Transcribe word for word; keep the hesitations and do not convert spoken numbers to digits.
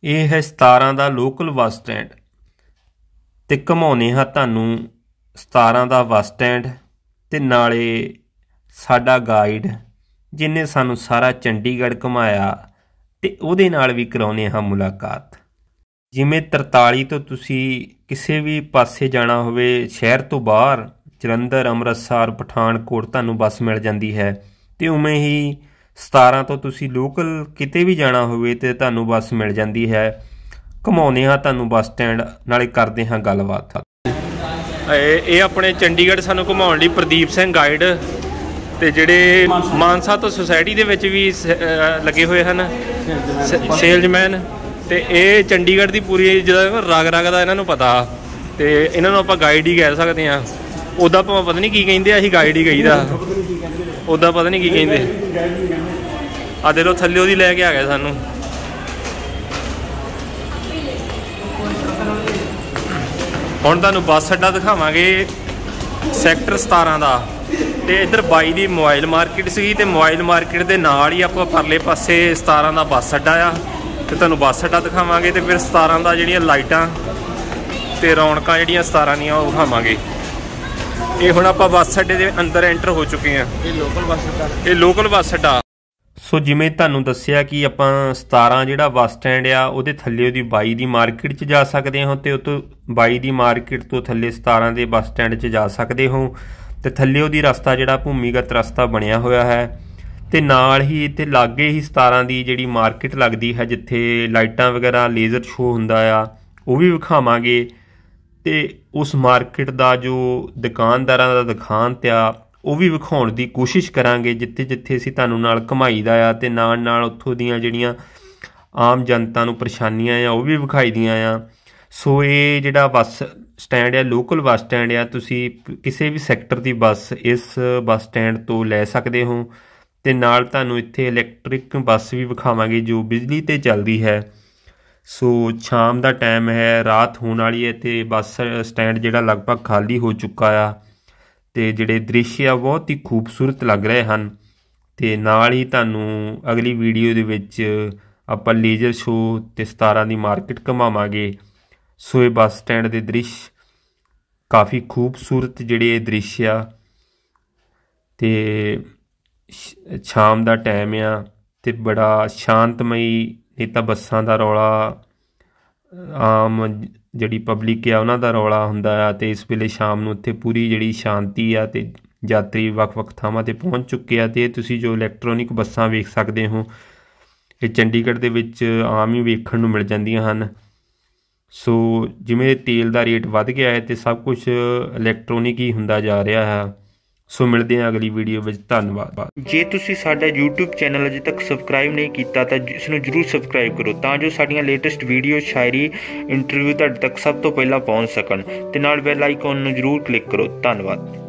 ਇਹ ਹੈ ਸਤਾਰਾਂ ਦਾ ਲੋਕਲ ਬੱਸ ਸਟੈਂਡ ਤੇ ਘੁਮਾਉਂਦੇ ਹਾਂ ਤੁਹਾਨੂੰ ਸਤਾਰਾਂ ਦਾ ਬੱਸ ਸਟੈਂਡ ਤੇ ਨਾਲੇ ਸਾਡਾ ਗਾਈਡ ਜਿਹਨੇ ਸਾਨੂੰ ਸਾਰਾ ਚੰਡੀਗੜ੍ਹ ਘੁਮਾਇਆ ਤੇ ਉਹਦੇ ਨਾਲ ਵੀ ਕਰਾਉਂਦੇ ਹਾਂ ਮੁਲਾਕਾਤ। ਜਿਵੇਂ ਤਰਤਾਲੀ ਤੋਂ ਤੁਸੀਂ ਕਿਸੇ ਵੀ ਪਾਸੇ ਜਾਣਾ ਹੋਵੇ ਸ਼ਹਿਰ ਤੋਂ ਬਾਹਰ, ਜਲੰਧਰ, ਅੰਮ੍ਰਿਤਸਰ, ਪਠਾਨਕੋਟ ਤੁਹਾਨੂੰ ਬੱਸ ਮਿਲ ਜਾਂਦੀ ਹੈ ਤੇ ਉਵੇਂ ਹੀ ਸਤਾਰਾਂ ਤੋਂ ਤੁਸੀਂ ਲੋਕਲ ਕਿਤੇ ਵੀ ਜਾਣਾ ਹੋਵੇ ਤੇ ਤੁਹਾਨੂੰ ਬੱਸ ਮਿਲ ਜਾਂਦੀ ਹੈ। ਘੁਮਾਉਂਦੇ ਹਾਂ ਤੁਹਾਨੂੰ ਬੱਸ ਸਟੈਂਡ, ਨਾਲੇ ਕਰਦੇ ਹਾਂ ਗੱਲਬਾਤ। ਇਹ ਆਪਣੇ ਚੰਡੀਗੜ੍ਹ ਸਾਨੂੰ ਘੁਮਾਉਣ ਲਈ ਪ੍ਰਦੀਪ ਸਿੰਘ ਗਾਈਡ ਤੇ ਜਿਹੜੇ ਮਾਨਸਾ ਤੋਂ ਸੁਸਾਇਟੀ ਦੇ ਵਿੱਚ ਵੀ ਲੱਗੇ ਹੋਏ ਹਨ ਸੇਲਜ਼ਮੈਨ, ਤੇ ਇਹ ਚੰਡੀਗੜ੍ਹ ਦੀ ਪੂਰੀ ਜਿਹੜਾ ਰਗ ਰਗ ਦਾ ਇਹਨਾਂ ਨੂੰ ਪਤਾ ਤੇ ਇਹਨਾਂ ਨੂੰ ਆਪਾਂ ਗਾਈਡ ਹੀ ਕਹਿ ਸਕਦੇ ਹਾਂ। ਉੱਦਾਂ ਭਾਵੇਂ ਪਤਾ ਨਹੀਂ ਕੀ ਕਹਿੰਦੇ, ਅਸੀਂ ਗਾਈਡ ਹੀ ਕਹੀਦਾ, ਉੱਦਾਂ ਪਤਾ ਨਹੀਂ ਕੀ ਕਹਿੰਦੇ। ਆ ਦੇ ਲੋ ਥੱਲੇ ਉਹਦੀ ਲੈ ਕੇ ਆ ਗਿਆ ਸਾਨੂੰ। ਹੁਣ ਤੁਹਾਨੂੰ ਬੱਸ ਅੱਡਾ ਦਿਖਾਵਾਂਗੇ ਸੈਕਟਰ ਸਤਾਰਾਂ ਦਾ, ਤੇ ਇੱਧਰ ਬਾਈ ਦੀ ਮੋਬਾਈਲ ਮਾਰਕੀਟ ਸੀਗੀ ਤੇ ਮੋਬਾਈਲ ਮਾਰਕੀਟ ਦੇ ਨਾਲ ਹੀ ਆਪਾਂ ਪਰਲੇ ਪਾਸੇ ਸਤਾਰਾਂ ਦਾ ਬੱਸ ਅੱਡਾ ਆ ਤੇ ਤੁਹਾਨੂੰ ਬੱਸ ਅੱਡਾ ਦਿਖਾਵਾਂਗੇ ਤੇ ਫਿਰ ਸਤਾਰਾਂ ਦਾ ਜਿਹੜੀਆਂ ਲਾਈਟਾਂ ਤੇ ਰੌਣਕਾਂ ਜਿਹੜੀਆਂ ਸਤਾਰਾਂ ਦੀਆਂ ਉਹ ਦਿਖਾਵਾਂਗੇ। ਇਹ ਹੁਣ ਆਪਾਂ ਬੱਸ ਅੱਡੇ ਦੇ ਅੰਦਰ ਐਂਟਰ ਹੋ ਚੁੱਕੇ ਹਾਂ। ਇਹ ਲੋਕਲ ਬੱਸ ਅੱਡਾ, ਇਹ ਲੋਕਲ ਬੱਸ ਅੱਡਾ। ਸੋ ਜਿਵੇਂ ਤੁਹਾਨੂੰ ਦੱਸਿਆ ਕਿ ਆਪਾਂ ਸਤਾਰਾਂ ਜਿਹੜਾ ਬੱਸ ਸਟੈਂਡ ਆ ਉਹਦੇ ਥੱਲੇ ਉਹਦੀ ਬਾਈ ਦੀ ਮਾਰਕੀਟ 'ਚ ਜਾ ਸਕਦੇ ਹੋ ਤੇ ਉਹ ਤੋਂ ਬਾਈ ਦੀ ਮਾਰਕੀਟ ਤੋਂ ਥੱਲੇ ਸਤਾਰਾਂ ਦੇ ਬੱਸ ਸਟੈਂਡ 'ਚ ਜਾ ਸਕਦੇ ਹੋ ਤੇ ਥੱਲੇ ਉਹਦੀ ਰਸਤਾ ਜਿਹੜਾ ਭੂਮੀਗਤ ਰਸਤਾ ਬਣਿਆ ਹੋਇਆ ਹੈ ਤੇ ਨਾਲ ਹੀ ਇੱਥੇ ਲਾਗੇ ਹੀ ਸਤਾਰਾਂ ਦੀ ਜਿਹੜੀ ਮਾਰਕੀਟ ਲੱਗਦੀ ਹੈ ਜਿੱਥੇ ਲਾਈਟਾਂ ਵਗੈਰਾ ਲੇਜ਼ਰ ਸ਼ੋਅ ਹੁੰਦਾ ਆ ਉਹ ਵੀ ਵਿਖਾਵਾਂਗੇ। ਤੇ ਉਸ ਮਾਰਕੀਟ ਦਾ ਜੋ ਦੁਕਾਨਦਾਰਾਂ ਦਾ ਦੁਕਾਨ ਆ ਉਹ ਵੀ ਵਿਖਾਉਣ ਦੀ ਕੋਸ਼ਿਸ਼ ਕਰਾਂਗੇ ਜਿੱਥੇ ਜਿੱਥੇ ਅਸੀਂ ਤੁਹਾਨੂੰ ਨਾਲ ਘੁਮਾਈ ਦਾ ਆ ਤੇ ਨਾਲ ਨਾਲ ਉੱਥੋਂ ਦੀਆਂ ਜਿਹੜੀਆਂ ਆਮ ਜਨਤਾ ਨੂੰ ਪਰੇਸ਼ਾਨੀਆਂ ਆ ਉਹ ਵੀ ਵਿਖਾਈ ਦੀਆਂ ਆ। ਸੋ ਇਹ ਜਿਹੜਾ ਬੱਸ ਸਟੈਂਡ ਆ ਲੋਕਲ ਬੱਸ ਸਟੈਂਡ ਆ, ਤੁਸੀਂ ਕਿਸੇ ਵੀ ਸੈਕਟਰ ਦੀ ਬੱਸ ਇਸ ਬੱਸ ਸਟੈਂਡ ਤੋਂ ਲੈ ਸਕਦੇ ਹੋ ਤੇ ਨਾਲ ਤੁਹਾਨੂੰ ਇੱਥੇ ਇਲੈਕਟ੍ਰਿਕ ਬੱਸ ਵੀ ਵਿਖਾਵਾਂਗੇ ਜੋ ਬਿਜਲੀ 'ਤੇ ਚੱਲਦੀ ਹੈ। ਸੋ ਸ਼ਾਮ ਦਾ ਟਾਈਮ ਹੈ, ਰਾਤ ਹੋਣ ਵਾਲੀ ਹੈ ਤੇ ਬੱਸ ਸਟੈਂਡ ਜਿਹੜਾ ਲਗਭਗ ਖਾਲੀ ਹੋ ਚੁੱਕਾ ਆ ਤੇ ਜਿਹੜੇ ਦ੍ਰਿਸ਼ ਆ ਬਹੁਤ ਹੀ ਖੂਬਸੂਰਤ ਲੱਗ ਰਹੇ ਹਨ। ਤੇ ਨਾਲ ਹੀ ਤੁਹਾਨੂੰ ਅਗਲੀ ਵੀਡੀਓ ਦੇ ਵਿੱਚ ਆਪਾਂ ਲੇਜ਼ਰ ਸ਼ੋਅ ਤੇ ਸਤਾਰਾਂ ਦੀ ਮਾਰਕੀਟ ਘੁਮਾਵਾਂਗੇ। ਸੋ ਇਹ ਬੱਸ ਸਟੈਂਡ ਦੇ ਦ੍ਰਿਸ਼ ਕਾਫੀ ਖੂਬਸੂਰਤ ਜਿਹੜੇ ਇਹ ਦ੍ਰਿਸ਼ ਆ ਤੇ ਸ਼ਾਮ ਦਾ ਟਾਈਮ ਆ ਤੇ ਬੜਾ ਸ਼ਾਂਤਮਈ। ਨਹੀਂ ਤਾਂ ਬੱਸਾਂ ਦਾ ਰੌਲਾ, ਆਮ ਜਿਹੜੀ ਪਬਲਿਕ ਆ ਉਹਨਾਂ ਦਾ ਰੌਲਾ ਹੁੰਦਾ ਆ ਤੇ ਇਸ ਵੇਲੇ ਸ਼ਾਮ ਨੂੰ ਉੱਥੇ ਪੂਰੀ ਜਿਹੜੀ ਸ਼ਾਂਤੀ ਆ ਤੇ ਯਾਤਰੀ ਵੱਖ ਵੱਖ ਥਾਵਾਂ 'ਤੇ ਪਹੁੰਚ ਚੁੱਕੇ ਆ। ਤੇ ਤੁਸੀਂ ਜੋ ਇਲੈਕਟ੍ਰੋਨਿਕ ਬੱਸਾਂ ਵੇਖ ਸਕਦੇ ਹੋ ਇਹ ਚੰਡੀਗੜ੍ਹ ਦੇ ਵਿੱਚ ਆਮ ਹੀ ਵੇਖਣ ਨੂੰ ਮਿਲ ਜਾਂਦੀਆਂ ਹਨ। ਸੋ ਜਿਵੇਂ ਤੇਲ ਦਾ ਰੇਟ ਵੱਧ ਗਿਆ ਹੈ ਤੇ ਸਭ ਕੁਛ ਇਲੈਕਟ੍ਰੋਨਿਕ ਹੀ ਹੁੰਦਾ ਜਾ ਰਿਹਾ ਹੈ। ਸੋ ਮਿਲਦੇ ਹਾਂ ਅਗਲੀ ਵੀਡੀਓ ਵਿੱਚ। ਧੰਨਵਾਦ। ਜੇ ਤੁਸੀਂ ਸਾਡਾ ਯੂਟਿਊਬ ਚੈਨਲ ਅਜੇ ਤੱਕ ਸਬਸਕ੍ਰਾਈਬ ਨਹੀਂ ਕੀਤਾ ਤਾਂ ਇਸ ਨੂੰ ਜ਼ਰੂਰ ਸਬਸਕ੍ਰਾਈਬ ਕਰੋ ਤਾਂ ਜੋ ਸਾਡੀਆਂ ਲੇਟੈਸਟ ਵੀਡੀਓ, ਸ਼ਾਇਰੀ, ਇੰਟਰਵਿਊ ਤੁਹਾਡੇ ਤੱਕ ਸਭ ਤੋਂ ਪਹਿਲਾਂ ਪਹੁੰਚ ਸਕਣ ਤੇ ਨਾਲ ਬੈਲ ਆਈਕਨ ਨੂੰ ਜ਼ਰੂਰ ਕਲਿੱਕ ਕਰੋ। ਧੰਨਵਾਦ।